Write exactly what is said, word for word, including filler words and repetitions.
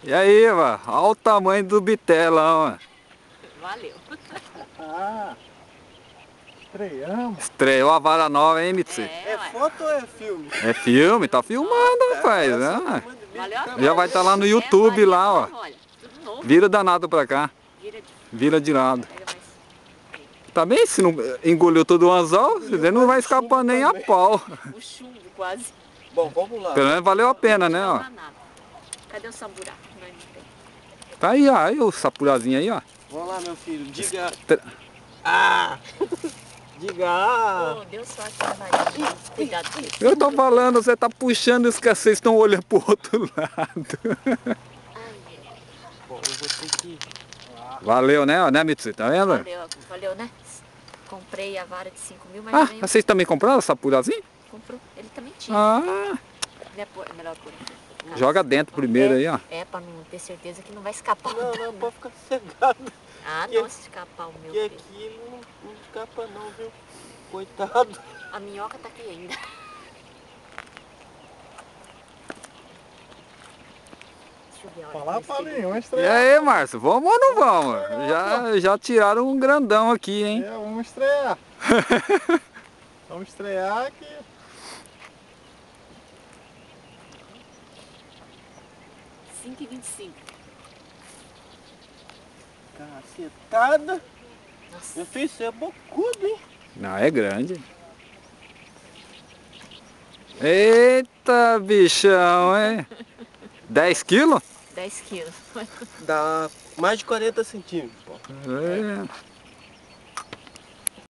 E aí, Eva? Olha o tamanho do bitela, ó. Valeu. Ah, estreamos. Estreou a vara nova, hein, Mitzi? É, É ué. foto ou é filme? É filme, tá filmando, É, rapaz. parece um Ah, tamanho de bicho Valeu a também. pena. já vai estar lá no É, YouTube, varinha lá, ó. nova, olha. Tudo novo. Vira danado pra cá. Vira de... Vira de lado. Pega mais. Tá bem? Se não engoliu todo o anzol, você não vai escapar nem a pau. O chumbo quase. Bom, vamos lá. Pelo menos valeu a pena, né, Não ó. dá nada. Cadê o samburá? Não, não tem. Tá aí, ó. Aí o sapurazinho aí, ó. Vamos lá, meu filho. Diga. Tra- Ah! Diga ah! Oh, deu sorte na varinha. Cuidado com isso. Eu tô falando, você tá puxando isso que vocês estão olhando pro outro lado. Bom, eu vou ter que. Valeu, né, ó, né, Mitzi? Tá vendo? Valeu, valeu, né? Comprei a vara de cinco mil, mas Ah, também vocês também compraram sapurazinho? comprou. Ele também tinha. Ah, Né, pô, é melhor pôr. joga dentro primeiro é, aí, ó. É, pra não ter certeza que não vai escapar. Não, não, pode ficar cegado. Ah, Que- não, se escapar o meu Que filho. aqui ele não, não escapa, não, viu? Coitado. A minhoca tá aqui ainda. Deixa eu ver a hora Falar que pra eu mim, escrevi. vamos E estrear. aí, Márcio, vamos ou não vamos? Já, já tiraram um grandão aqui, hein? É, vamos estrear. Vamos estrear aqui. cinco e vinte e cinco. Cacetada. Nossa. Meu filho, isso é bocudo, hein? Não, é grande. Eita, bichão, hein? dez quilos? dez quilos. Dá mais de quarenta centímetros, pô. É.